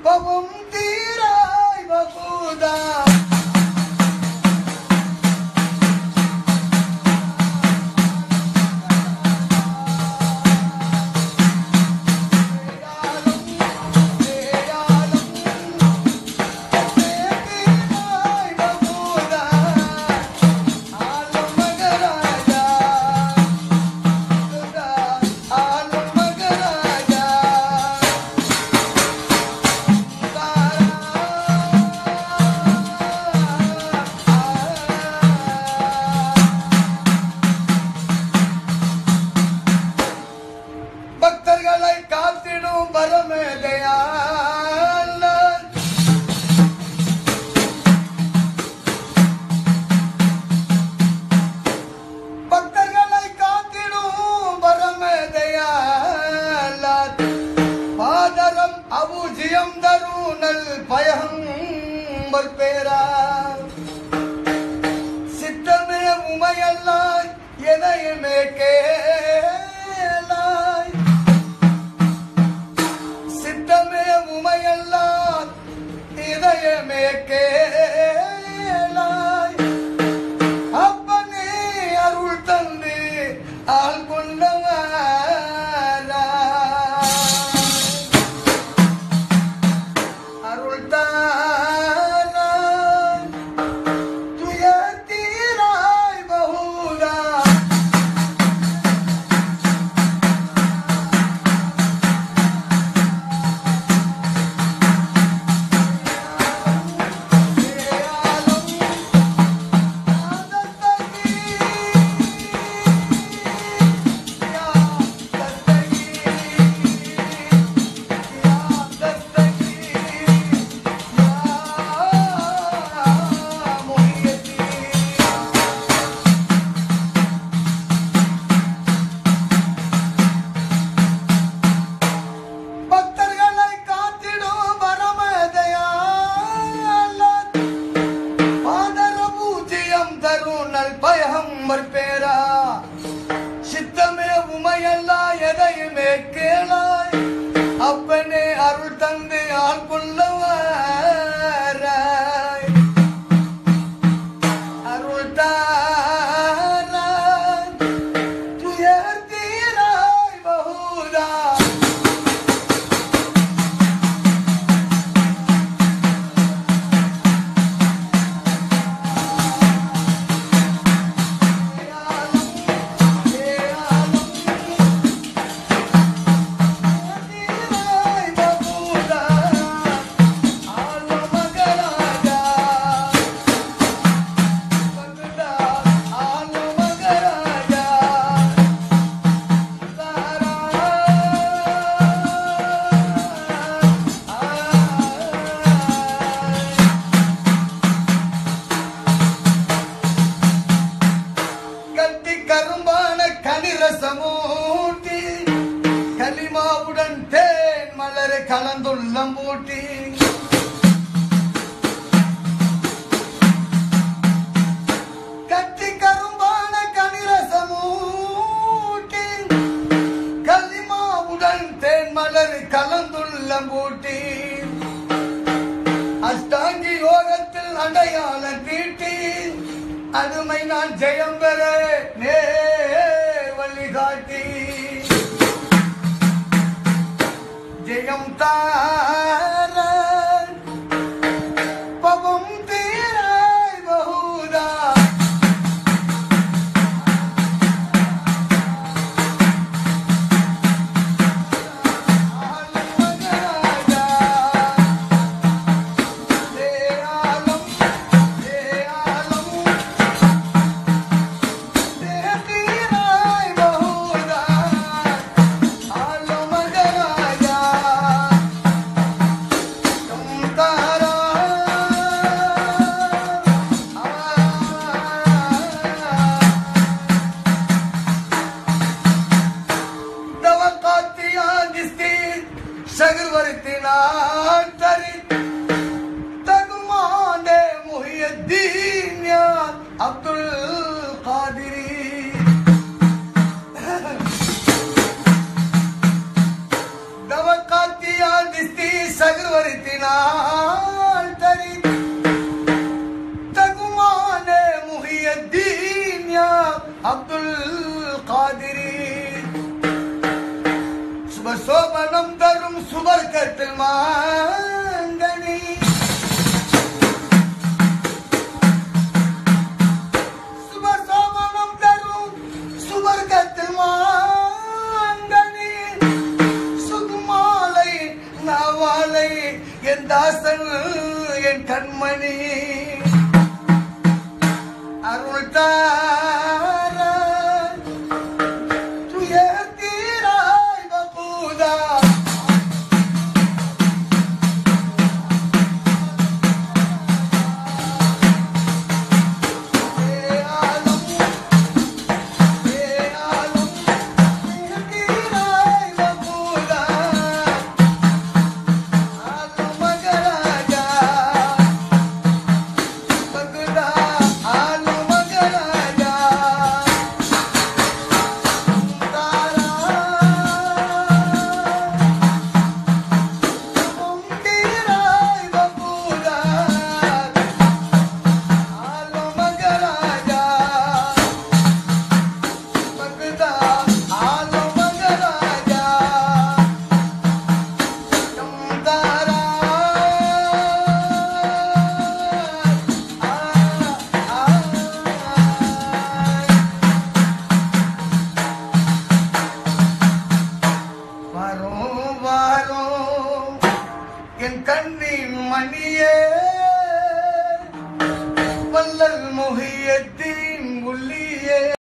பவம் தீராய் பகுதா அபூஜியம் தருணல் பயம்பர் பேரா சித்தமே உமையல்லாய் எதையுமே கேளாய் சித்தமே உமையல்லாய் இதயமே கேளாய் அப்பனே அருள் தந்து ஆள் கொண்டவன் பயம்பர் பேரா சித்தமே உமையல்லாய் எதையுமே கேளாய் அப்பனே அருள் தந்து ஆள் கொள்ளவாராய் அருள் தாராய் துயர் தீராய் பகுதா கரும்பான கனிரசமூட்டி கலிமாவுடன் தேன் மலர் கலந்துள்ளம் பூட்டி கட்டி கரும்பான கனிரசமூட்டி கலிமாவுடன் தேன் மலர் கலந்துள்ளம் பூட்டி அஷ்டாங்கி யோகத்தில் அடையாளம் தீட்டி அதுமை நான் ஜெயம் பெற நே வழிகாட்டி ஜெயம் தார பவம் தீராய் பகுதா அப்துல் காதிரி தவக்காத்தியால் திஸ்தி சகர்வரித்தினார் சுவர்க்கத்தில் மாங்கனி சுபசோமனம் தரும் சுவர்க்கத்தில் மாங்கனி சுகுமாலை நாவாலை என் தாசன் என் கண்மணி அருள் தாராய் துயர் தீராய் பபூதா என் கண்ணின் மணியே வல்லல் முகியத்தின் உள்ளியே